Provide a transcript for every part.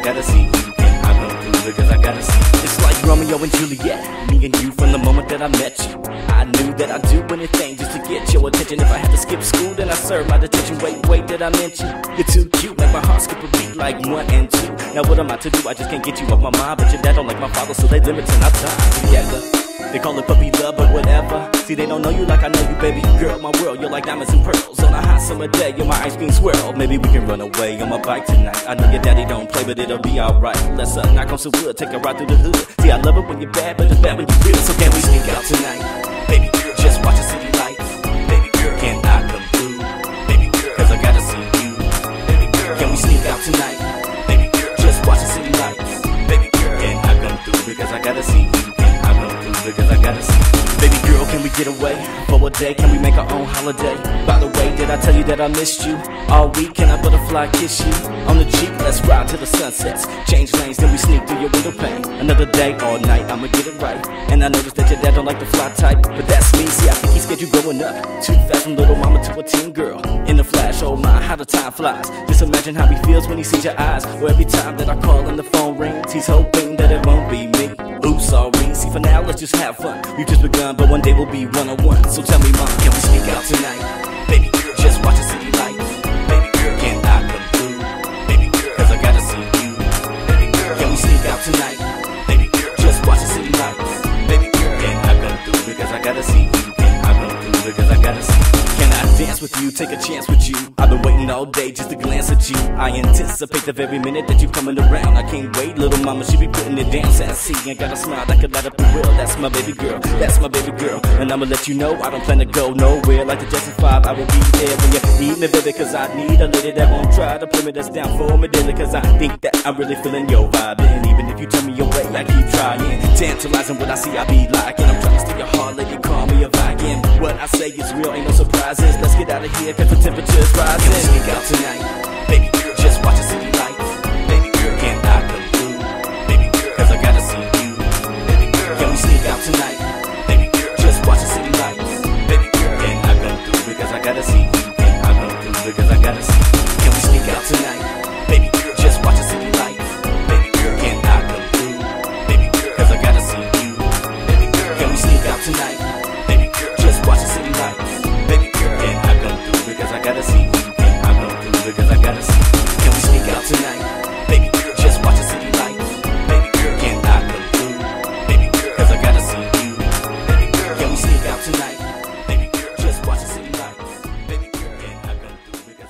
gotta see you. And I come through because I gotta see you. It's like Romeo and Juliet, me and you from the moment that I met you. I knew that I'd do anything just to get your attention. If I had to skip school, then I serve my detention. Wait, did I mention? You're too cute, make my heart skip a beat like 1 and 2. Now what am I to do? I just can't get you off my mind. But your dad don't like my father, so they limiting our time together. They call it puppy love, but whatever. See, they don't know you like I know you, baby girl. My world, you're like diamonds and pearls. On a hot summer day, you're my ice cream swirl. Maybe we can run away on my bike tonight. I know your daddy don't play, but it'll be alright. Let's knock on some wood, take a ride through the hood. See, I love it when you're bad, but it's bad when you're real. So can we sneak out tonight? Baby girl, just watch the city lights. Baby girl, can I come through? Baby girl, cause I gotta see you. Baby girl, can we sneak out tonight? Baby girl, just watch the city lights. Baby girl, can I come through? Because I gotta see you. Because I gotta see. Baby girl, can we get away for a day? Can we make our own holiday? By the way, did I tell you that I missed you all week? Can I butterfly kiss you on the Jeep? Let's ride till the sun sets. Change lanes, then we sneak through your window pane. Another day, all night, I'ma get it right. And I noticed that your dad don't like the fly type, but that's me. See, I think he scared you growing up too fast from little mama to a teen girl. In the flash, oh my, how the time flies. Just imagine how he feels when he sees your eyes. Or every time that I call and the phone rings, he's hoping that it won't be me. Oops, sorry. See, for now, let's just have fun. We've just begun, but one day we'll be one-on-one. So tell me, mom, can we sneak out tonight? Baby girl, just watch the city lights. Baby girl, can I come through? Baby girl, cause I gotta see you. Baby girl, can we sneak out tonight? Baby girl, just watch the city lights. Baby girl, can I come through? Because I gotta see you. Can I come through? Because I gotta see you. Can I dance with you, take a chance with you? I've been waiting all day just to glance at you. I anticipate the very minute that you coming around. I can't wait, little mama, she be putting it down. Sassy and got a smile that could light up the world. That's my baby girl, that's my baby girl. And I'ma let you know I don't plan to go nowhere. Like the Jackson 5, I will be there when you need me, baby. Cause I need a lady that won't try to play me, that's down for me daily. Cause I think that I'm really feeling your vibe. And even if you turn me away, I keep trying. Tantalizing what I see, I be like. And I'm trying to steal your heart, lady, call me a Viking. What I say is real, ain't no surprises. Let's get out of here, cause the temperature's rising. Can we sneak out tonight? Baby girl, just watch the city lights. Baby girl, can I come through? Baby girl, cause I gotta see you. Baby girl, can we sneak out tonight? Baby girl, just watch the city lights. Baby girl, can I come through? Because I gotta see you. Can I come through? Because I gotta see you. Can we sneak out tonight? Baby girl, just watch the city lights. Baby girl, can I come through? Baby girl, cause I gotta see you. Baby girl, can we sneak out tonight? Baby girl, just watch the city lights. Baby girl, can I come through? Because I gotta see you. Can I come through? Because I gotta see you. Can we sneak out tonight? Baby girl, just watch the city lights. Baby girl, can I come through? Baby girl, cause I gotta see you. Baby girl, can we sneak out tonight? Baby girl, just watch the city lights. Baby girl, can I come through? Because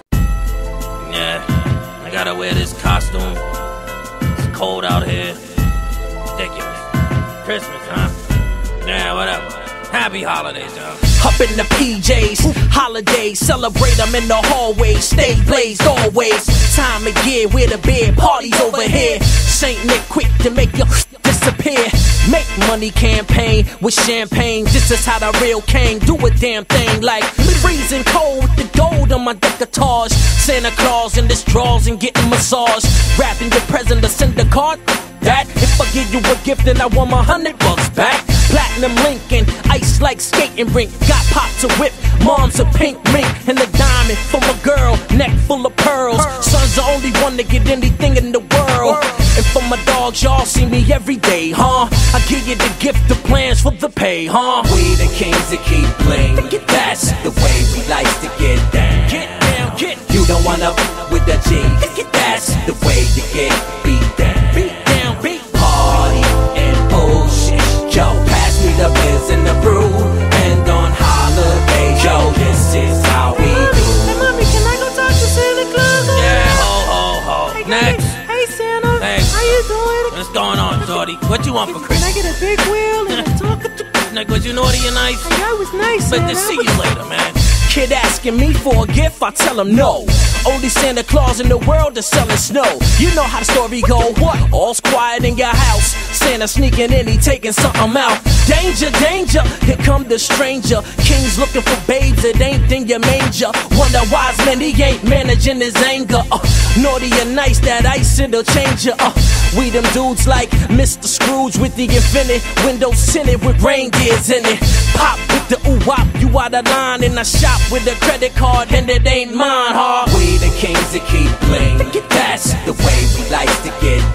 yeah, I gotta wear this costume. It's cold out here. Ridiculous. Christmas, huh? Yeah, whatever. Happy holidays, y'all. Up in the PJs, holidays, celebrate them in the hallways, stay blazed always. Time of year where the big parties over here. Saint Nick quick to make you disappear. Make money campaign with champagne. This is how the real king do a damn thing. Like freezing cold with the gold on my decolletage. Santa Claus in this drawers and getting massage. Wrapping your present to send a card. That if I give you a gift then I want my $100 back. Platinum Lincoln, ice like skating rink. Got pop to whip, mom's a pink mink. And a diamond for my girl, neck full of pearls. Son's the only one to get anything in the world. And for my dogs, y'all see me every day, huh? I give you the gift of plans for the pay, huh? We the kings that keep bling. That's the way we like to get down. Get down, get You don't wanna with the G. That's the way you get beat down. beat down, beat. Party and bullshit. Yo, pass me the biz and the brew. And on holiday, yo, this is how we do. Hey, mommy, can I go talk to Santa Claus? Yeah, ho. Hey, Next. Hey, Santa. Thanks. How you doing? What's going on, shorty? What you want for Can I Christmas? get a big wheel and a talk? Nick, was you naughty or nice? That was nice, But Santa. to see you later, man. Kid asking me for a gift, I tell him no. Only Santa Claus in the world is selling snow. You know how the story go. What? All's quiet in your house. Santa sneaking in, he taking something out. Danger, danger, here come the stranger. King's looking for babes that ain't in your manger. Wonder wise man, he ain't managing his anger. Naughty and nice, that ice it'll change ya. We them dudes like Mr. Scrooge with the infinite windows tinted with reindeers in it. Pop with the ooh-wop, you out of line. And I shop with a credit card and it ain't mine, huh? We the kings that keep bling. That's the way we like to get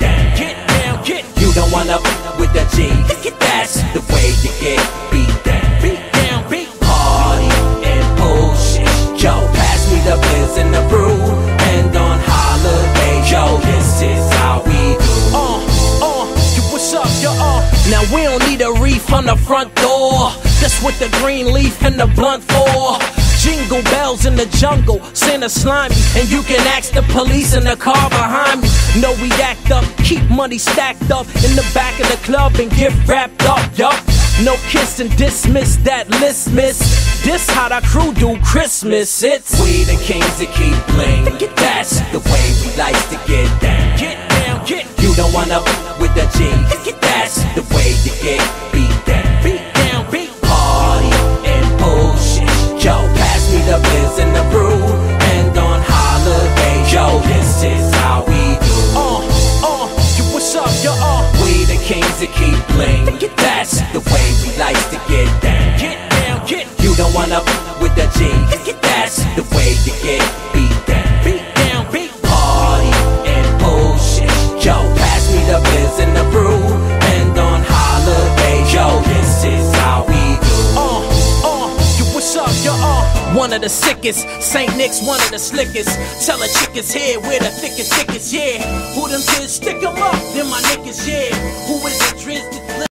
off on the front door. That's what the green leaf and the blunt for. Jingle bells in the jungle, Santa slimy, and you can ask the police in the car behind me. No, we act up, keep money stacked up in the back of the club and get wrapped up, yup. No kiss and dismiss that list, miss. This how the crew do Christmas. It's we the kings that keep bling. That's the way we like to get down. get down, get You don't wanna with the G. That's the way you get beat down. beat down, beat. Party and bullshit. Yo, pass me the biz and the brew. And on holiday, yo, this is how we do. You what's up, yo, We the kings that keep bling. That's the way we like to get down. get down, get You don't wanna with the G. That's the way you get beat down. beat down, beat. Party and bullshit. Yo, pass me the biz and the brew. And on holiday, yo, this is how we do. You what's up, yo, One of the sickest, St. Nick's one of the slickest. Tell a chick is here, we're the thickest, yeah. Who them kids, stick 'em up, them my niggas, yeah. Who is the Driz?